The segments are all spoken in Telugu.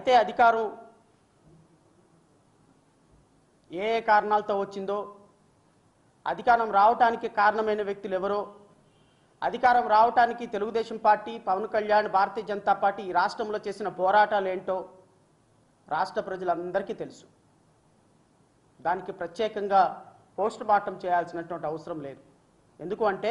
ఎవరైతే అధికారం ఏ కారణాలతో వచ్చిందో, అధికారం రావటానికి కారణమైన వ్యక్తులు ఎవరో, అధికారం రావటానికి తెలుగుదేశం పార్టీ, పవన్ కళ్యాణ్, భారతీయ జనతా పార్టీ ఈ రాష్ట్రంలో చేసిన పోరాటాలు ఏంటో రాష్ట్ర ప్రజలందరికీ తెలుసు. దానికి ప్రత్యేకంగా పోస్ట్ మార్టం చేయాల్సినటువంటి అవసరం లేదు. ఎందుకు అంటే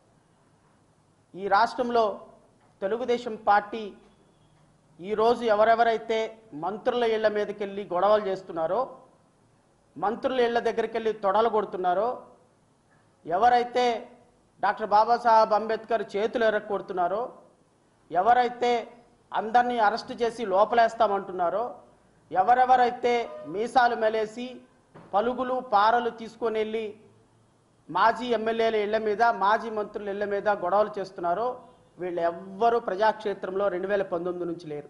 ఈ రాష్ట్రంలో తెలుగుదేశం పార్టీ ఈరోజు ఎవరెవరైతే మంత్రుల ఇళ్ల మీదకి వెళ్ళి గొడవలు చేస్తున్నారో, మంత్రుల ఇళ్ల దగ్గరికి వెళ్ళి తొడలు కొడుతున్నారో, ఎవరైతే డాక్టర్ బాబాసాహెబ్ అంబేద్కర్ చేతులు ఎరక్కొడుతున్నారో, ఎవరైతే అందరినీ అరెస్ట్ చేసి లోపలేస్తామంటున్నారో, ఎవరెవరైతే మీసాలు మెలేసి పలుగులు పారలు తీసుకొని వెళ్ళి మాజీ ఎమ్మెల్యేల ఇళ్ల మీద, మాజీ మంత్రుల ఇళ్ల మీద గొడవలు చేస్తున్నారో, వీళ్ళు ఎవ్వరూ ప్రజాక్షేత్రంలో 2019 నుంచి లేరు.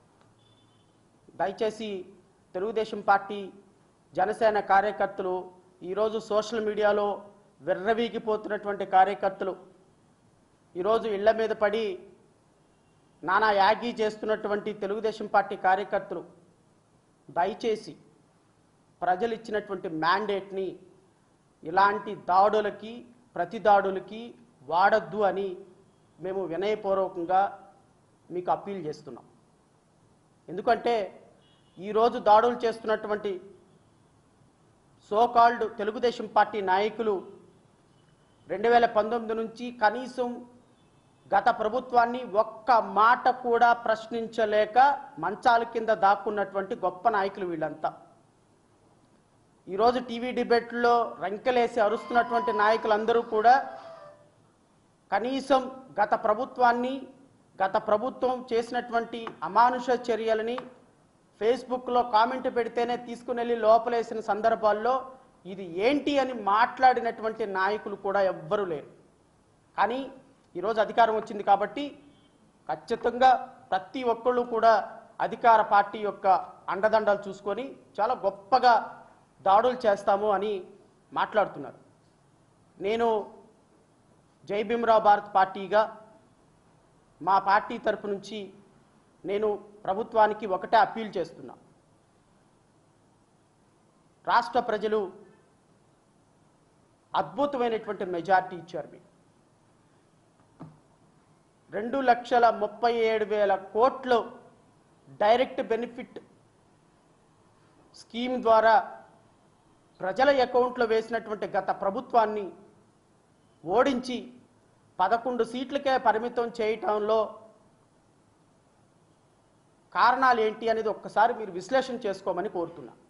దయచేసి తెలుగుదేశం పార్టీ, జనసేన కార్యకర్తలు, ఈరోజు సోషల్ మీడియాలో విర్రవీగిపోతున్నటువంటి కార్యకర్తలు, ఈరోజు ఇళ్ల మీద పడి నానా యాగి చేస్తున్నటువంటి తెలుగుదేశం పార్టీ కార్యకర్తలు, దయచేసి ప్రజలు ఇచ్చినటువంటి మ్యాండేట్ని ఇలాంటి దాడులకి, ప్రతి దాడులకి వాడద్దు అని మేము వినయపూర్వకంగా మీకు అప్పీల్ చేస్తున్నాం. ఎందుకంటే ఈరోజు దాడులు చేస్తున్నటువంటి సోకాల్డ్ తెలుగుదేశం పార్టీ నాయకులు 2019 నుంచి కనీసం గత ప్రభుత్వాన్ని ఒక్క మాట కూడా ప్రశ్నించలేక మంచాల కింద దాక్కున్నటువంటి గొప్ప నాయకులు వీళ్ళంతా. ఈరోజు టీవీ డిబేట్లో రంకెలేసి అరుస్తున్నటువంటి నాయకులందరూ కూడా కనీసం గత ప్రభుత్వాన్ని, గత ప్రభుత్వం చేసినటువంటి అమానుష చర్యలని ఫేస్బుక్లో కామెంట్ పెడితేనే తీసుకుని వెళ్ళి లోపలేసిన సందర్భాల్లో ఇది ఏంటి అని మాట్లాడినటువంటి నాయకులు కూడా ఎవ్వరూ లేరు. కానీ ఈరోజు అధికారం వచ్చింది కాబట్టి ఖచ్చితంగా ప్రతి ఒక్కళ్ళు కూడా అధికార పార్టీ యొక్క అండదండలు చూసుకొని చాలా గొప్పగా దాడులు చేస్తాము అని మాట్లాడుతున్నారు. నేను జై భీమ్రావ్ భారత్ పార్టీగా మా పార్టీ తరపు నుంచి నేను ప్రభుత్వానికి ఒకటే అప్పీల్ చేస్తున్నా. రాష్ట్ర ప్రజలు అద్భుతమైనటువంటి మెజార్టీ ఇచ్చారు. మీకు 2,37,000 కోట్లు డైరెక్ట్ బెనిఫిట్ స్కీమ్ ద్వారా ప్రజల అకౌంట్లో వేసినటువంటి గత ప్రభుత్వాన్ని ఓడించి 11 సీట్లకే పరిమితం చేయటంలో కారణాలు ఏంటి అనేది ఒక్కసారి మీరు విశ్లేషణ చేసుకోమని కోరుతున్నా.